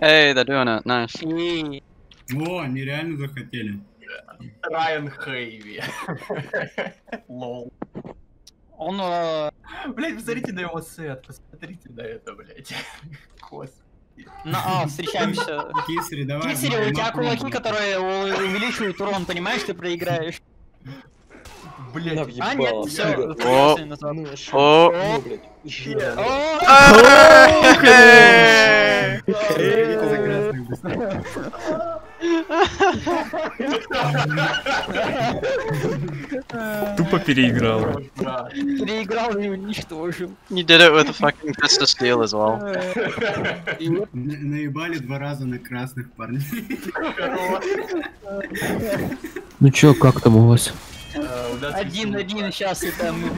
Hey, they're doing it. Nice. О, они реально захотели. Райан Хейви. Лол. Он... Блять, посмотрите на его сет, посмотрите на это, блять. встречаемся. Кисри, давай. Кисери, у тебя кулаки, которые увеличивают урон, понимаешь, ты проиграешь. Блять, А, нет, все. О! Тупо переиграл. Переиграл и уничтожил. You did it with a fucking fist of steel as well. Наебали 2 раза на красных парней. Ну чё, как там у вас? 1-1, сейчас это мы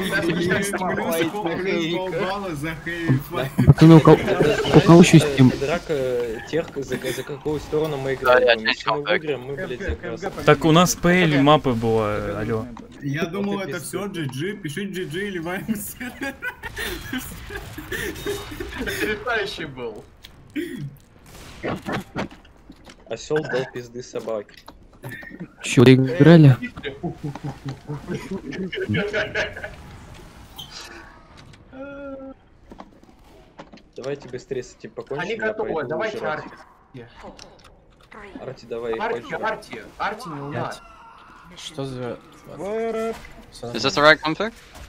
Балла за Хэви файт. Пацаны, у кого еще есть тем? Драка тех, за какую сторону мы играем. Если мы выиграем, мы, блядь, как раз... Так у нас PL мапы была, алло. Я думал, это все GG. Пиши GG или ваймс. Потрясающий был. Осел дал пизды собаки. Чё, играли? Давайте быстрее с этим покончим. Они готовы, давайте Арти. Арти, давай. Арти не у нас. Что за... Is this the right config?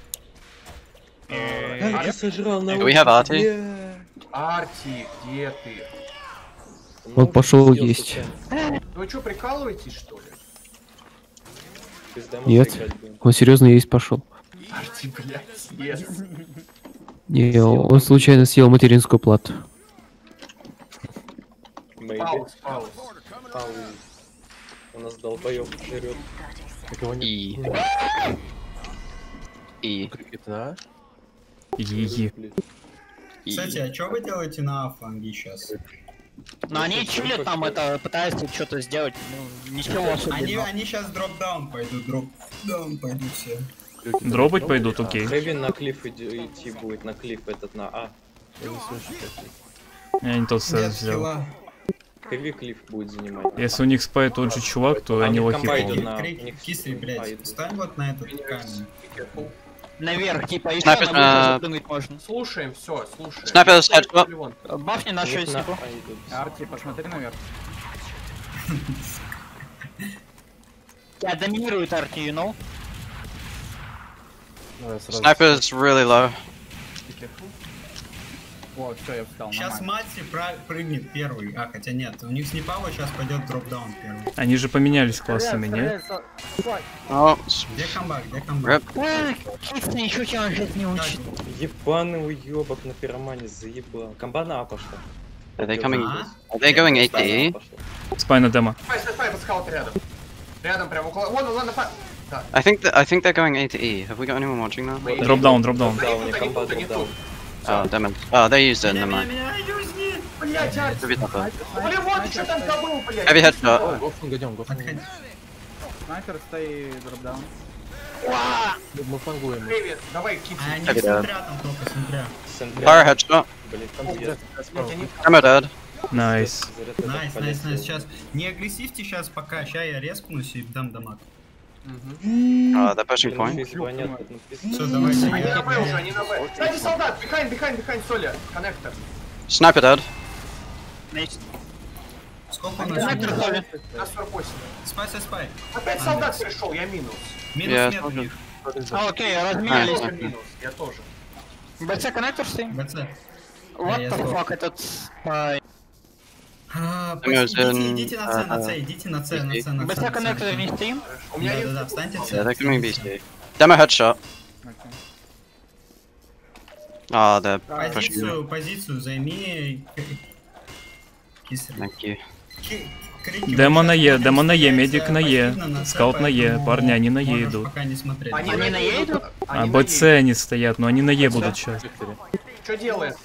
Арти сожрал на... Do we have Artie? Арти, где ты? Он пошел есть. Вы что, прикалываетесь, что ли? Нет, он серьезно есть пошел. Арти, блядь, нет. Не, он случайно съел материнскую плату. Пауз. У нас долбоёб жрет. И. Да? Е-е. Кстати, а что вы делаете на фланге сейчас? Но они чилят там, это пытаются что-то сделать, ну, ничего особенного. Они сейчас дроп-даун пойдут все. Дробать пойдут, окей. Хэви на клифф идти будет, на клифф этот на А. Я не слышу таких. Я не тот сет взял. Хэви клифф будет занимать. Если у них спай тот же чувак, то они лохи полные. Кисри, блядь, встань вот на этот камень. Наверх, типа, еще Снайпер, на запрыгнуть можно. Слушаем, все, слушаем. Снайпер с headshot. Бафни на 6 секунд. Арти, посмотри наверх. Я доминирует Арти, you know? Sniper is really low. О, все, я встал. Сейчас Матти прыгнет первый. А, хотя нет, у них с Непава сейчас пойдет дроп-даун первый. Они же поменялись классами, нет? Oh, Где камбак? Где камбак? Чисто ничего тебя жить не учит. Ебаный уебок на пиромане заебал. Комбана А пошла. are they coming? Are they going 8D? Спай на демо. Спай, подскаут рядом. Рядом, прям около. Вон, ладно, I think they're going A to E. Have we got anyone watching that? Дропдаун, дропдаун. Oh, damn it. Oh, they used it. Never mind. Блять, Арти. Maybe not that. Блин, вот ты что там забыл, блять. Heavy headshot. Гофун, идем, гофун. Снайпер, стоит дропдаун. Мы флангуем. Привет, давай, кипси. Они Heavy dead. смотря там только, смотря. Fire headshot. Блин, там где? Ammo dead. Найс. Найс. Сейчас не агрессивьте сейчас пока. Сейчас я рескнусь и дам дамаг. Oh, they're pushing point. Все, давайте. Они на Б уже, они на Б. Сзади солдат, behind, Соля, коннектор. Sniper dead. Сколько у нас? На 48. Спай. Опять солдат пришел, я минус. Yeah, Минус нет. Окей, разменялись. Я минус, я тоже. БЦ коннектор стоим? БЦ. What я the сдох. fuck, этот... Идите на С, идите на С. БЦ коннектор не стоим? У меня есть... Да, встаньте Yeah, they're С. coming BC. Demo headshot. Oh, they're pushing. Позицию займи. Кисри. Thank you. Демо на Е, медик на Е, скаут на Е, парни, они на Е идут. Пока не смотреть. Они на Е идут? А БЦ они стоят, но они на Е будут сейчас. Что делает?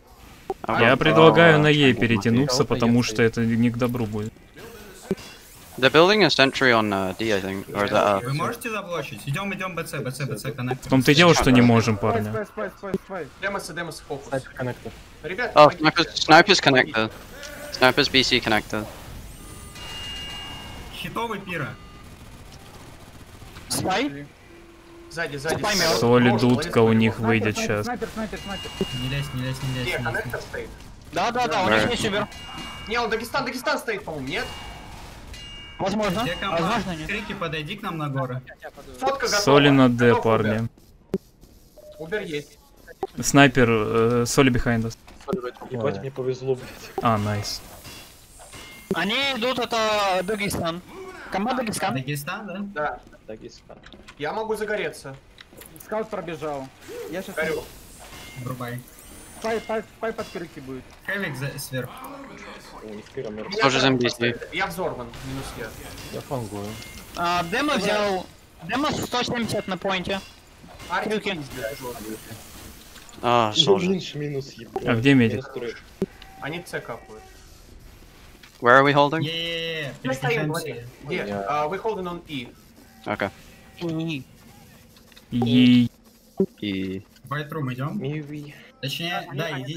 Я предлагаю на Е перетянуться, потому что это не к добру будет. They're building a sentry on D, I think, or is that Вы можете заблочить? Идем, БЦ, коннектор. В том-то и дело, что не можем, парня. Спай. Демос, фокус. Коннектор. Ребят, Oh, помогите. sniper's connector. Sniper's BC connector. Хитовый пира. Спай? Сзади. Соли дудка у них выйдет сейчас. Снайпер. Не лезь. Коннектор стоит. Да, у них не супер. Не, он Дагестан стоит, по-моему, нет? Возможно. Возможно, нет. Крики, подойди к нам на горы. Фотка готова. Соли на Д, Готов парни. Убер есть. Снайпер, Соли behind us. Ебать, мне повезло, блядь. Найс. Они идут, это Дагестан. Команда Дагестан. Дагестан, да? Да. Дагестан. Я могу загореться. Скаут пробежал. Я сейчас... Горю. Врубай. Спай под крюки будет. Хевик сверху. У них пира мертв. Тоже за MBC. Я взорван, минус я. Я фангую. Демо взял... Демо 170 на поинте. Арки. Ah, soldier. Линч минус, ебать. А где медик? Минус тройка. Они С капают. Where are we holding? Мы стоим, Переключаемся. где? Вы holding on E. Okay. И... E. Вайтрум идем. Миви. Точнее, да, иди.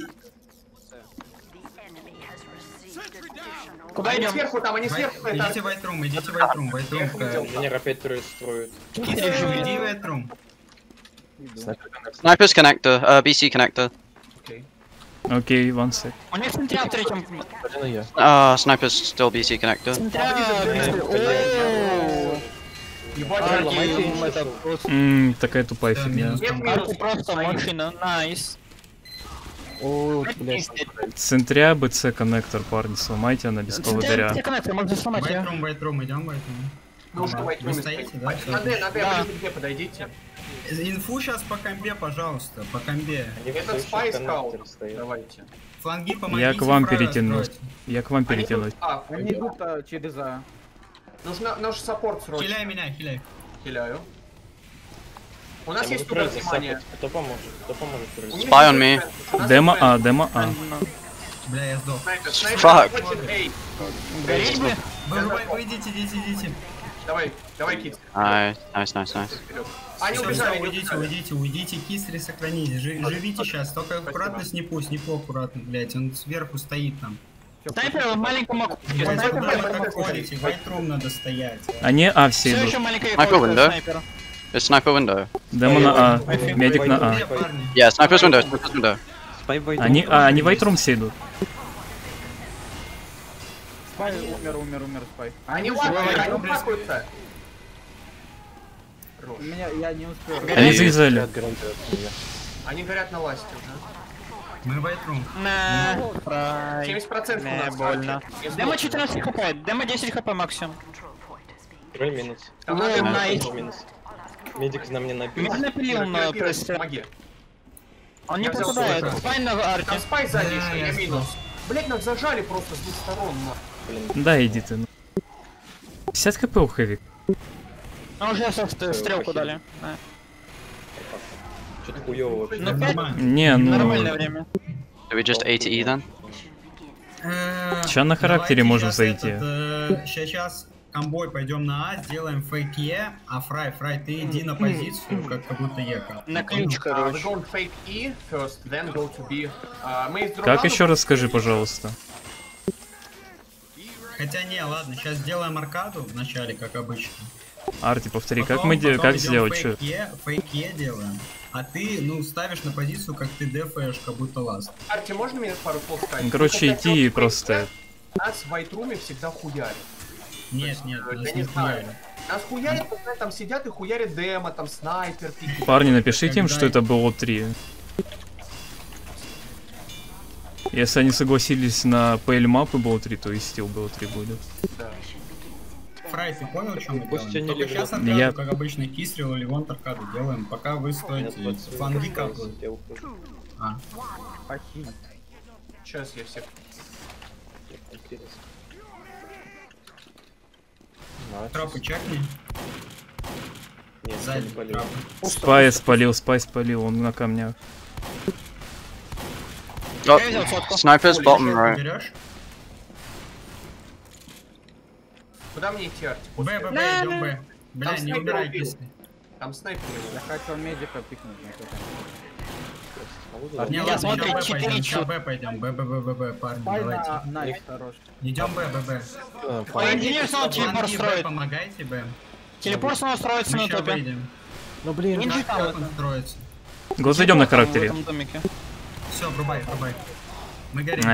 Куда Они идем? сверху, там, они сверху. это Идите Вайтрум. Вайтрум. Инженер опять трое строит. Иди Вайтрум. Sniper's connector. BC connector. Окей, one sec. У них центра в третьем. Sniper's still BC connector. Ебать, Такая тупая фигня. Арки просто машина. Найс. Центря БЦ коннектор, парни, сломайте, она без поводыря. Коннектор, можно сломать ее. Вайтрум, идем Вайтрум. Вы стоите, да? На Д, где подойдите. Инфу сейчас по комбе, пожалуйста, по комбе. Этот спай скаут. Давайте. Фланги помогите. Я к вам правильно перетянусь. строить. Я к вам перетянусь. Они идут через А. Наш саппорт срочно. Хиляй меня, хиляй. Хиляю. У нас Я есть могу туда прыгать, внимание. Кто поможет? Spy on me. Демо А. Бля, я сдох. Fuck. Гореть бы? Вы идите. Давай, Кит. Nice. Они Всё, убежали, уйдите, кисри сохранитесь. Живите сейчас, только аккуратно снипу аккуратно, блять, он сверху стоит там. Снайпер в маленьком окопе. Вайтрум надо стоять. Они все Все идут. еще маленькая Sniper окопе window. снайпера. It's sniper window. Демо на А. Медик на А. Парни. Yeah, sniper's window. Они вайтрум все идут. Спай умер, спай. Они лакаются. Я не успел. Они завязали. Они горят на ласте уже. Мы Вайтрум. На. 70% у нас. больно. Демо 14 хп, демо 10 хп максимум. Трой минус. Найс. Минус. Медик на мне набил. Меня напилил на прессе. Помоги. Он не Я взял попадает. свой. Спай на Там арте. спай сзади, Да, я я минус. Блять, нас зажали просто с двух сторон. Да, иди ты. 50 хп у Хэвик. А уже стрелку дали. Что-то хуёво вообще. Ну 5 Не, нормальное время. Do we just A to E then? Ща на характере можем зайти. Сейчас комбой пойдем на А, сделаем фейк Е, а Фрай, ты иди на позицию, как будто Ека. На ключ, We короче. go on fake E first, then go to B. Мы из Как еще раз скажи, пожалуйста. Хотя не, ладно, сейчас сделаем аркаду в начале, как обычно. Арти, повтори, Потом как идем сделать, что? фейк Е делаем, а ты, ставишь на позицию, как ты дефаешь, как будто ласт. Арти, можно мне пару слов сказать? Короче, Когда идти и делаешь просто... фейк, нас в вайтруме всегда хуярят. Нет, Я нас не не знаю. хуяли. Нас хуярят, когда там сидят и хуярят демо, там снайпер, пики. Парни, напишите им, Когда что это было 3. Если они согласились на PL мапы было 3, то и стил было 3 будет. Фрай, ты понял, что мы Пусть делаем? они Только сейчас легко. аркаду, Я- как обычно, кисрил или вон аркаду делаем, пока вы стоите фланги капают. Я ухожу. А, Сейчас я всех. Интересно. трапы чекни, Нет, сзади не полез. трапы. Спай спалил, он на камнях. Oh, Я взял фотку. sniper's bottom Ты right. берешь? Куда мне идти, Арти? Б, Б, Б, идем Б. Бля, Там не снайпер умирай, убил. если. Там снайпер. Я хотел медика пикнуть. но кто-то. Не, Я ладно, смотрю, идем Б 4 пойдем, чё. Б пойдем, Б, Б, Б, Б, Б, парни, Спай давайте. на найс, хорош. Идем Б, Б, Б. Один снова телепорт Фланги Б, строит. помогайте Б. Телепорт снова строится Мы на сейчас топе. выйдем. Ну блин, Нинджи там Как это. он строится? Год зайдем на характере. В этом домике. Все, врубай, врубай. Мы горим.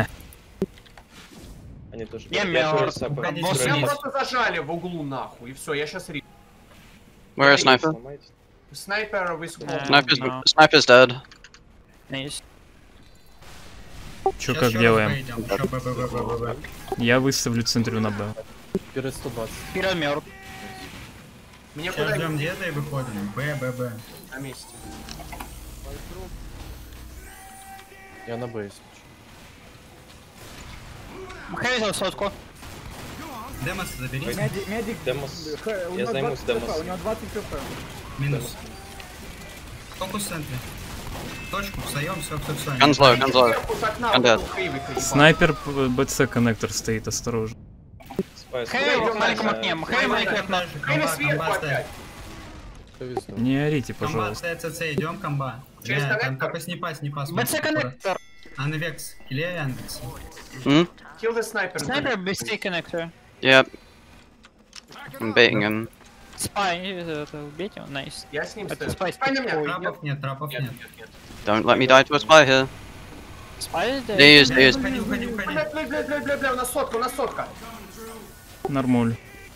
Они тоже. Я тоже мертв. саппорт. Уходите, Босс Меня уходите. просто зажали в углу нахуй, и все, я сейчас ри... Where is sniper? Сломайте. Снайпер высокого. No. Sniper's dead. Nice. Чё, Сейчас как еще делаем? раз Б идем. Еще Б, Б, Б, Б, Б, Б. Я выставлю центрю на Б. Вперед 120. Пира мертв. Мне Сейчас куда ждем деда и выходим. Б, Б, Б. на месте? Я на бейс. Хэви сотку. Демос забери. Медик. Демос. У Я него займусь 20 Демос. хп, у него 20 хп. Минус. Фокус в центре. Точку, встаем, все. Guns low, guns low. Сверху с окна Андет. вышел Хэви, поебал. Снайпер БЦ коннектор стоит, осторожно. Спай, Хэви спай. маленьким окнем. Хэви маленьким окном. Хэви сверху опять. Не орите, Комба, пожалуйста. ЦЦ, идем комба. Через Бля, там коннектор? только снипа. БЦ коннектор. Анвекс, килей Анвекс. Hmm? Kill the sniper. Снайпер без коннектора. Yep. I'm baiting him. Спай, это убейте, найс. Я с ним Это стою. спай, Спай на меня. ой, Трапов нет, трапов Нет, нет. нет, нет. Don't let me die to a spy here. Спай, да. They use, they use. Уходи. Бля, у нас сотка. Нормуль.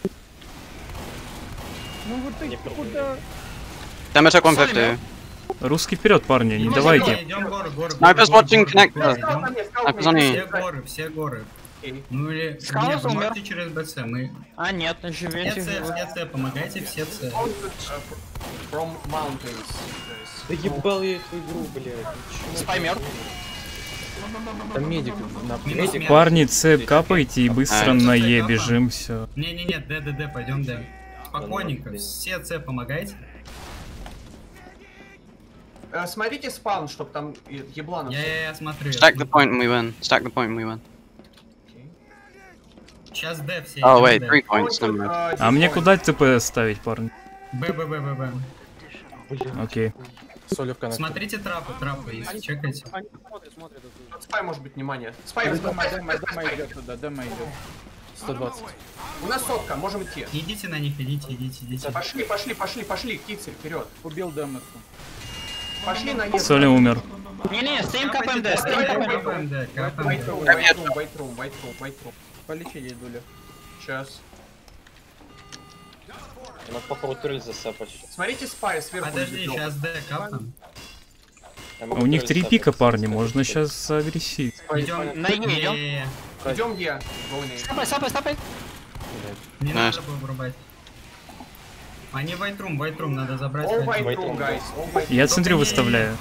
Ну вот ты куда? Damage took 150. Русский вперед, парни, не давайте. Идем горы. Sniper's watching connector. Скаут на мне, скаут Так, на меня. пацаны. Все горы. Окей. Ну или... Скаут Нет, вы умер. можете через БЦ, мы... А, нет, живете. Все С, помогайте, все С. From mountains. Да ебал я эту игру, блядь. Ничего. Спай мертв. Там медик на Минус мед. Парни, С капайте и быстро А, на это Е капа. бежим, все. Не, Д, пойдем Д. Спокойненько, все С помогайте. Смотрите спаун, чтоб там ебланов. Я смотрю. Stack the point and we win. Stack the point and we win. Сейчас Д все. Oh идем wait, Д. 3 points. Never mind. А мне куда ТП ставить, парни? Б. Окей. Соли в коннектор. Смотрите трапы, если чекайте. Спай может быть, внимание. Спай, Дема идет туда, дема идет. 120. У нас сотка, можем идти. Идите на них, идите. Пошли, кицель, вперед. Убил Демоса. Пошли на них. Соли умер. Не-не, стоим Капайте КПМД, стоим КПМД. КПМД, КПМД. Вайтрум. Полечи ей дуля. Сейчас. Надо походу турель засапать. Смотрите спай сверху. Подожди, идет. сейчас Д капнем. Я А могу у них турель 3 пика, засапать. парни, можно сейчас агрессить. Идем. На Е идем. Не, Идем Е. Волны. Стопай. не Nice. надо было врубать. Они вайтрум, надо забрать. All Вайтрум. Вайтрум, guys. All Вайтрум. Я центрю выставляю.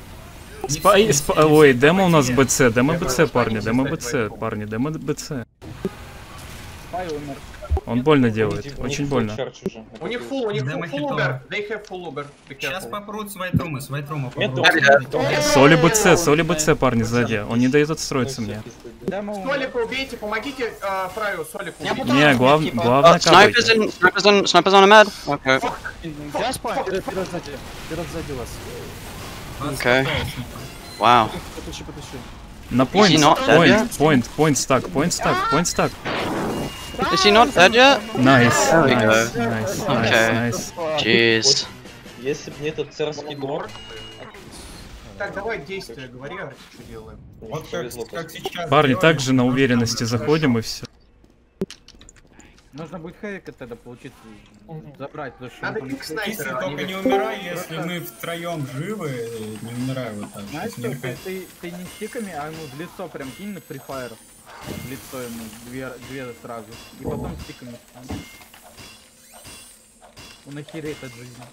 Ой, демо у нас БЦ, демо БЦ, парни, демо БЦ. Спай умер. Он больно делает, У них очень full больно. charge уже. У них full Демо full хитово. Uber. They have full Uber. Be Сейчас careful. попрут с вайтрума Нет, попрут. Соли БЦ, парни, сзади. Он не дает отстроиться мне. Дема умер. Солику убейте, помогите Фраю, Солику Я убейте. Не, главное Snipers капайте. in, snipers on a med. Okay. Я спай. Вперед сзади вас. Okay. Wow. Потуши. На Is he not dead point стак. Is he not dead yet? Найс, There we go. найс. Jeez. Если бы не этот царский двор, Так, давай действия, говори, Арти, что делаем. Вот повезло как сейчас. Парни, делаем, также на может, уверенности там заходим и все. Нужно будет хэвика тогда получить, забрать, потому что Надо он пик там- Если снайпера. только не умирай, если мы втроем живы, не умирай вот так. Знаешь, Сейчас не что ты не стиками, а ему в лицо прям кинь на префайр. В лицо ему, две сразу. И потом стиками. Он охереет от жизни.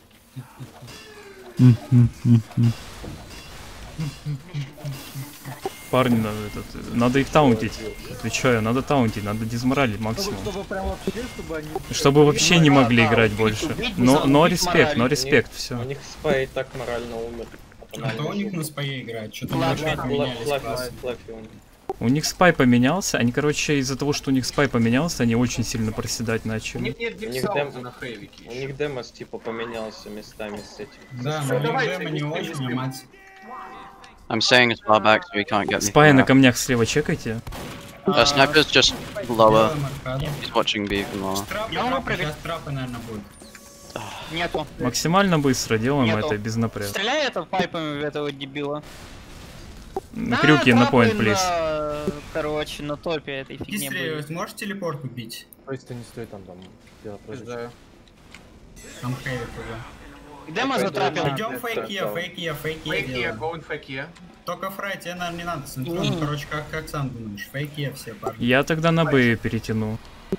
Парни, надо их таунтить. Отвечаю, надо таунтить, надо дизморалить максимум. Чтобы прям вообще, чтобы они... Чтобы вообще не могли играть больше. Но респект, у все. них спай и так морально умер. А то у них на спае играть, что-то Ладно, опять менялись классы. Флаффи у них. У них спай поменялся, они, короче, из-за того, что у них спай поменялся, они очень сильно проседать У начали. них нет У них дипсауза дем- на хейвике. У них демос типа поменялся местами с этим. Да, Всё, но давайте, Дема не не очень, спим. мать. I'm staying as far back so he can't get me. Спай на камнях слева чекайте. Sniper's just lower. Делаем аркаду. He's watching B from lower. Трапы, Я могу трапы, прыгать. сейчас трапы, наверное, будут. Нету. Максимально быстро делаем Нету. это, без напряга. Стреляй это пайпами в этого дебила. Крюки на трапы point, плиз. Короче, на топе этой фигни Кисри, были. сможешь телепорт убить? То есть ты не стой там, дело Пизда. Там хейвик уже. Демо затрапил. Идем фейки, фейки Фейки, делаем. гоун фейки. Только фрай, тебе, наверное, не надо центрон. Короче, как сам думаешь? Фейки все, парни. Я тогда на Б перетяну.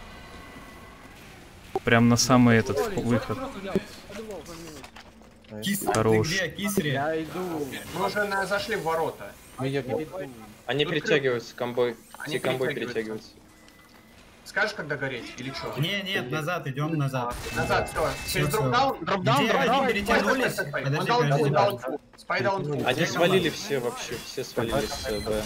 Прям на самый этот выход. Кисри, Хорош. ты где, Кисри? Я иду. Мы уже зашли в ворота. Они перетягиваются, комбой. Они Все комбой перетягиваются. перетягиваются. Скажешь, когда гореть или что? Не, нет, назад, идем назад. Назад, все. Через Всё, дропдаун. Дропдаун, Где дропдаун. они перетянулись? Подожди, подожди. Спайдаун. Они свалили все вообще, все свалили с Б.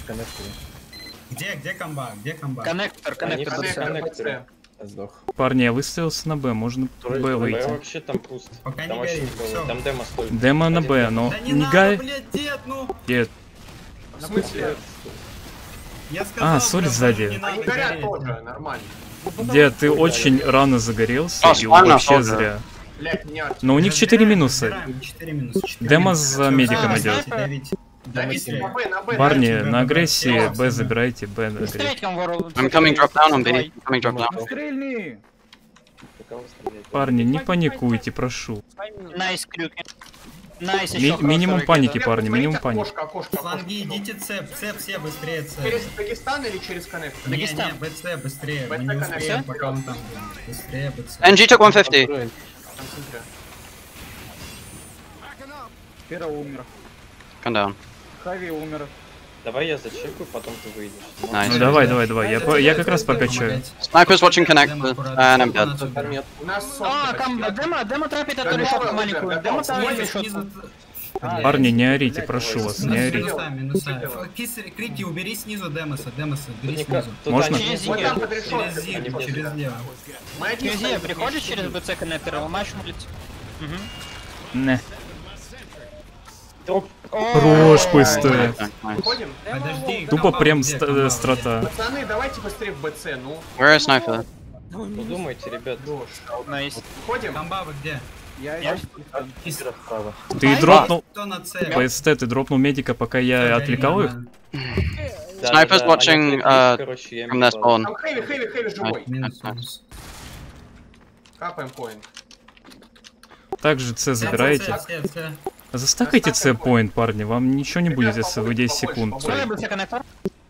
Где комба? Где комба? Коннектор, Они коннектор. все БЦ. коннекторы. Парни, я выставился на Б, можно Б Б выйти. вообще там пусто. Пока Там не вообще горит, никого. всё. Там демо столько. Демо на Один Б, демо. но Да не не надо, гай. блядь, дед, ну! Дед. В смысле? Я сказал, соль блядь, сзади. не надо Они горят гореть. тоже, нормально. Дед, ты очень рано загорелся А, и спальня вообще тоже. зря. Блять, меня. Но у них 4 минуса. Разбираем, 4 минуса. 4 Демо минуса. за Всё, медиком давайте, идёт. давите. Давите на Б, на Б. Парни, Б, на Б, агрессии Б. Б забирайте, Б на агрессии. Стрелять вору. I'm coming drop down on B. I'm coming drop down. Стрельни! Кого стрелять? Парни, не паникуйте, прошу. Найс крюки. Найс Ми- еще минимум хорошо паники, выкидывает. парни, минимум Смотрите, паники. окошко. Фланги, идите цеп, все быстрее цеп. Через Дагестан или через коннектор? Не, Дагестан. не, БЦ быстрее, мы БЦ не коннектор. успеем, пока он там будет. Быстрее БЦ. NG took 150. Концентре. Пера умер. Come down. Хави умер. Давай я зачекаю, потом ты выйдешь. Nice. Ну давай, я как раз прокачаю. Sniper's watching connector, and I'm dead. У нас А, сотка там почти. демо трапит эту Готово, решетку Лутер, маленькую. готово. Демо там Снизу, решетку. снизу. Парни, не орите, прошу вас, не орите. Минуса. Кисри, Крики, убери снизу Демоса, убери снизу. Можно? Через Вот Зиги. там под Через решеткой. зигу, через лево. Мы одни Через стоим. Зиги приходишь через БЦ коннектор, ломаешь улицу. Не. Дроп. Рожь пустая. Nice, nice. Выходим? Подожди. Тупо комбо прям где, комбо где? страта. Пацаны, давайте быстрее в БЦ, ну. Where is sniper? Ну думайте, ребят. Найс. Выходим? Комба вы где? Я Кисри. Ты дропнул... Кто на С? ПСТ, ты дропнул медика, пока я отвлекал их? Да, Sniper's да, watching, они отвлеклись, короче, я From their мешал. spawn. Там хэви живой. Минус, минус. Капаем поинт. Также С забираете. С. Застакайте С поинт, парни, вам ничего не будет, если вы 10 секунд. Соли БЦ коннектор.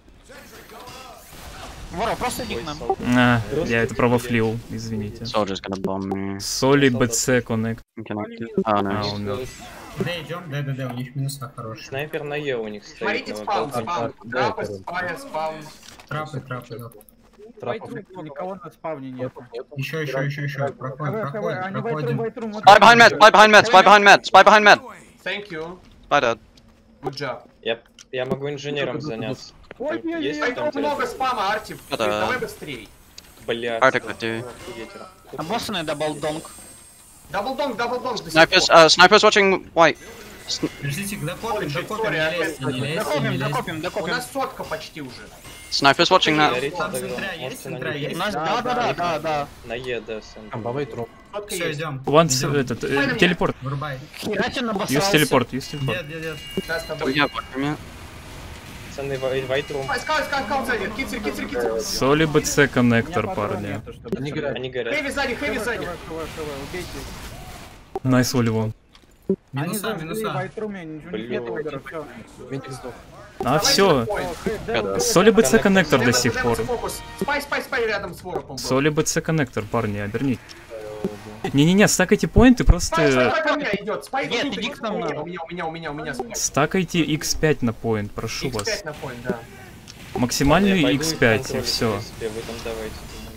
Воров, просто иди к нам. Я это провафлил, извините. Soldier's gonna bomb me. Соли БЦ коннект. I'm connected. Oh, А, nice. он мертв. Да, идем, да, у них минуса хорошие. Снайпер на Е у них стоит. Смотрите, на спаун. балконе. Трапы, спаун. Трапы. Никого на спавне нет. Еще. Проходим. Они вайтрум. Spy behind med, spy behind med, spy behind med, spy behind med. Thank you. Spy dead. Good job. Я могу инженером заняться. Ой, Есть Ай, там тут много спама, Артив. Да. Давай быстрей. Бля. Arctic with you. Обоссанный даблдонг. Даблдонг. Sniper's watching white. Подождите, докопим, Сори, не лезьте. У нас сотка почти уже. Sniper's watching that. Горите Там тогда, центра есть, можете на центра них. есть? У нас, да. На Е, да, сын. Сотка Все, есть. идем. Ванс, Идем. этот, телепорт. Вырубай. Херачен Есть обоссался. телепорт. Дед. Да, с тобой. Yeah, watch from you. Пацаны, вайтрум. Скаут сзади. Кицер. Соли БЦ коннектор, парни. Они горят. Хэви сзади. Убейте. Найс Оливон. Они Минуса. зажгли вайтруме, ничего не Блин. уберу, всё. А все. Соли БЦ коннектор до сих пор. Спай рядом с воропом. Соли БЦ коннектор, парни, оберните. Не-не-не, стакайте поинты, просто Спай ко мне идет. Спай Нет, идет. иди к нам надо. У меня спай. стакайте X5 на поинт, прошу вас. X5 на поинт, да. Максимальный Я пойду их X5 и контролю, все. в принципе, вы там давайте.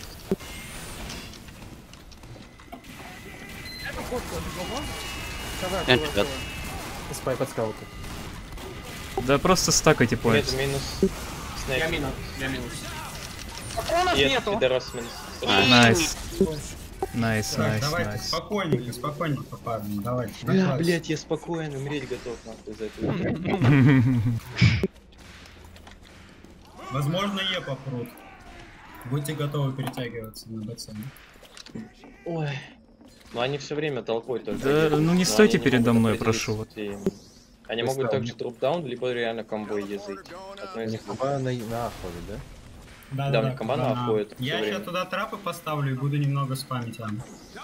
Entry dead. Да просто стакайте поинт. Нет, минус. снайпер. Я минус. Патронов Есть, нету. пидорас минус. Найс. Найс, Так, найс, давайте найс. спокойненько, спокойненько, парни, давайте. Бля, накладывай. блядь, я спокоен, умереть готов нахуй за это. Возможно, Е попрут. Будьте готовы перетягиваться на БЦ. Ой. Ну они все время толпой только. Да, едут, ну не но стойте они не передо могут мной, определиться прошу. с идеями. Они могут также дропдаун, либо реально комбой ездить. Одно из них. Да, у них команда да. ходит всё Я время. сейчас туда трапы поставлю и буду немного спамить там.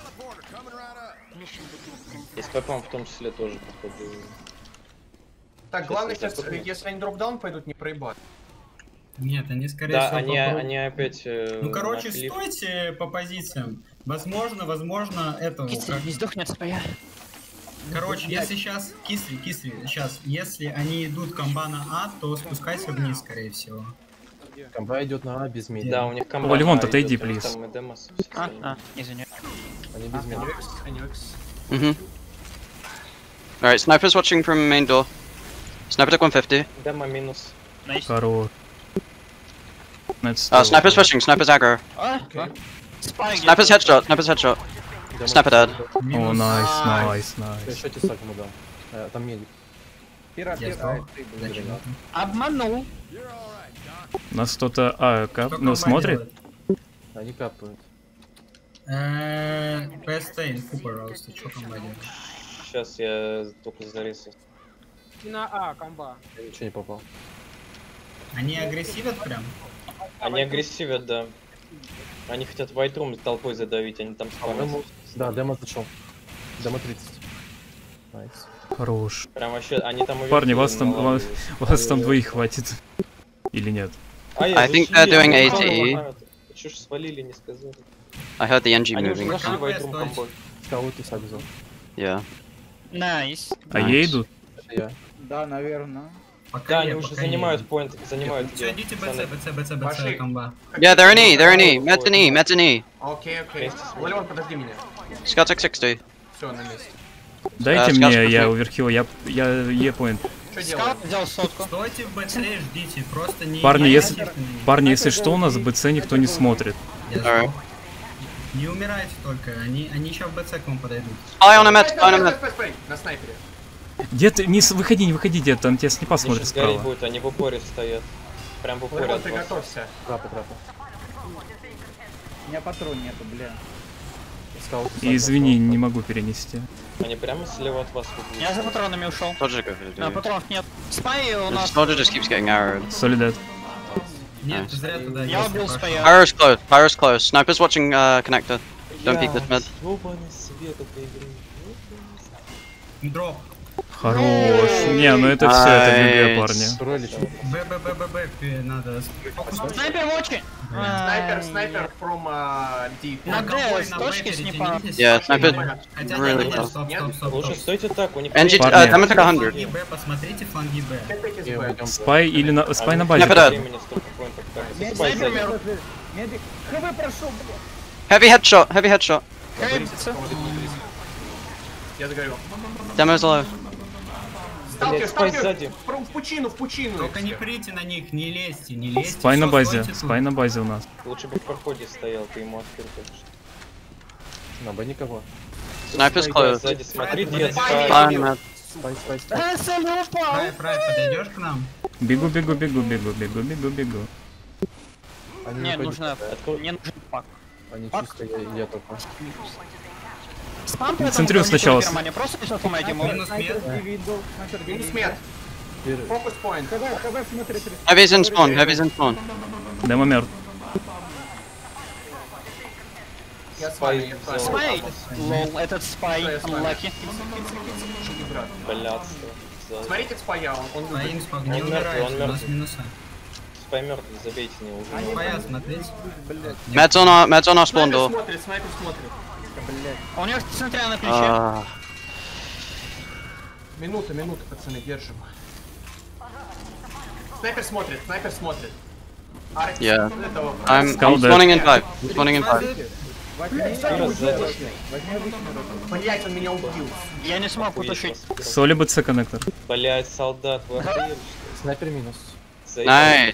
И с ППом в том числе тоже, походу. Так, главное Сейчас сейчас, я попробую. если они дропдаун пойдут, не проебать. Нет, они скорее Да, всего они опять... Ну короче, начали- стойте по позициям. Возможно, этого. Кисти, не сдохнет своя. Короче, если сейчас кисли, сейчас, если они идут комба на А, то спускайся вниз, скорее всего. Комба идет на А без меди. Да, у них команда. О, Левон, идёт, отойди, у них плиз. там и демос, все остальные. Извини. Они без меди. Mm-hmm. Alright, sniper's watching from main door. Sniper took 150. Демо минус. Хорош. Sniper's pushing, sniper's aggro. Спай Sniper's headshot, sniper's headshot. Sniper dead. О, найс, найс, найс. Еще тесак ему дал. Там медик. Пира, Я сдох. Обманул. Нас кто-то... А, Что кап... Ну, комба смотрит? делает? Они капают. ПСТ, инфу, пожалуйста, что комба делает? Сейчас я только зарисую. На А, комба. Я ничего не попал. Они агрессивят прям? Они агрессивят, да. Они хотят вайтрум толпой задавить, они там спамятся. Да, демо зашел. Демо 30. Найс. Хорош. Прям вообще, они там Парни, уверены, вас там, налаживают. вас там двоих хватит. Или нет? I think they're doing ATE. Чё ж свалили, не сказали. I heard the NG Они уже moving. нашли Пока вайтрум стойте. комбой. Кого тесак взял? Yeah. Найс. А Е идут? Это я. Да, наверное. Пока Да, они Е, уже пока занимают Е. поинт, занимают Все, Е. идите Пацаны. БЦ, Пошли. комба. Yeah, they're in E, they're in E. Med's in E, med's in E. Окей. Леон, подожди меня. Scout took 60. Все, на месте. Дайте скажешь, мне, я пошли. оверхил, я Е-поинт. Что делаем? Скаут взял сотку. Стойте в БЦ, ждите, просто не... Парни, не если, агрессивны. парни, если что, у нас в БЦ никто не смотрит. Я Alright. сдох. Не умирайте только, они сейчас в БЦ к вам подойдут. Eye on a med, eye on a med. Стой, на снайпере. Дед, выходи, не выходи, дед, там тебя снипа Они смотрит сейчас гореть справа. будут, они в упоре стоят. Прям в упоре Леон, от вас. приготовься. Трапы. У меня патрон нету, бля. Скаут тесак И извини, зашел. не могу перенести. Они прямо слева от вас Я за выглядят. патронами ушел. Soldier go for the dude. Патронов нет. Спай у The нас. soldier just keeps getting arrowed. Солидат. Нет, ты зря туда Я ездил, убил Паша. спая. Pyro's close, Pyro's close. Sniper's watching connector. Don't peek this mid. Ёбаный свет этой игры. Дроп. Хорош. Не, ну это все, это ГГ, парни. Роличек. Б, надо... Снайпер в очи. Снайпер from D. На Комбой Д с на точки Б снипа. перетянитесь. Yeah, sniper Хотя really нет, close. стоп. Лучше стойте так, у них... NG, Парни. Damon took 100. Фланги Б, посмотрите фланги Б. Идем. Спай или на... Спай на Они базе. Sniper dead. времени столько поинтов тратят. Спай сзади. Медик. ХВ прошел, бля. Heavy headshot. Я догорю. Demo's low. Сталкер, спай сталкер. сзади. В пучину. Только не прите на них, не лезьте, не лезьте. Спай на Всё, базе, стойте тут. спай на базе у нас. Лучше бы в проходе стоял, ты ему открыл только что. На Б никого. Sniper's close. Сзади смотри, Спай, дед, спай. спай. Fine, man. Спай. Фрай, подойдешь к нам? Бегу. Они Мне выходят. нужно. Открой. Мне нужен пак. Они чисто, я только. Спам Концентрирую сначала. Просто сейчас ломайте ему. Минус мед. Дивидл. Минус мед. Фокус поинт. ХВ смотрит. Heavy's in spawn. Демо мертв. Я с Спай вами, я с вами. взял. Спай. Лол, этот спай. Я с вами. Unlucky. Блядство. Смотрите спая, он Стоим, спок, не Он мертвый, умирайте, он у нас мертвый. минуса. Спай мертвый, забейте не уже. Спая, смотрите. Med's on our spawn снайпер door. смотрит. У него центря на плече. Ah. Минута, пацаны, держим. Снайпер смотрит. Арк, Yeah. этого. I'm Scout dead. spawning in 5. Spawning in 5. Блять, он меня убил. Я не смог утушить. Соли БЦ коннектор. Блять, солдат, вы охуели, что ли? Снайпер минус. Найс.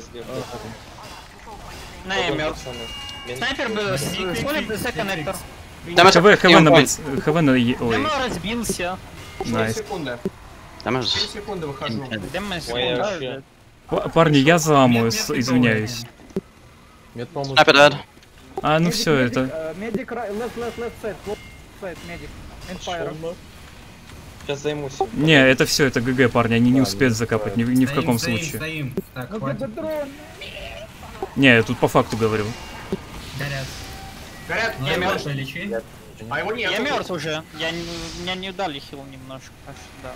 На, я мертв. Снайпер был, сволит ДС коннектор. Damage. ХВ на Е. Ой, Демо разбился. 4 найс. секунды. Damage. 4 секунды выхожу. Демо Ой, вообще. Парни, я заламываю, извиняюсь. Мед, по-моему, Sniper dead. А, ну все, это... Медик, left side, медик. Endfire. Сейчас займусь. Не, это все, это ГГ, парни, они не успеют закапать ни в каком случае. Стоим. Так, хватит. Дрон. Не, я тут по факту говорю. Горят. Горят, Я мертв, лечи. а его нет. Я мертв уже. Меня не дали хил немножко. аж, Да.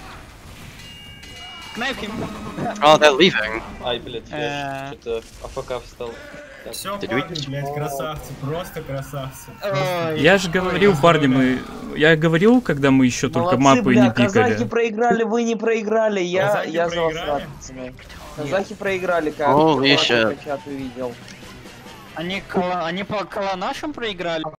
Кнайф ему. Oh, they're leaving. Ай, блядь, я что-то АФК встал. Так. Все, Did we- парни, блядь, красавцы, просто красавцы. Я же говорил, парни, я говорил, когда мы еще только мапы не казахи пикали. проиграли, вы не проиграли, Казахи я за вас проиграли? рад, пацаны. Казахи проиграли, как Holy я shit. по чату видел. Они по нашим проиграли.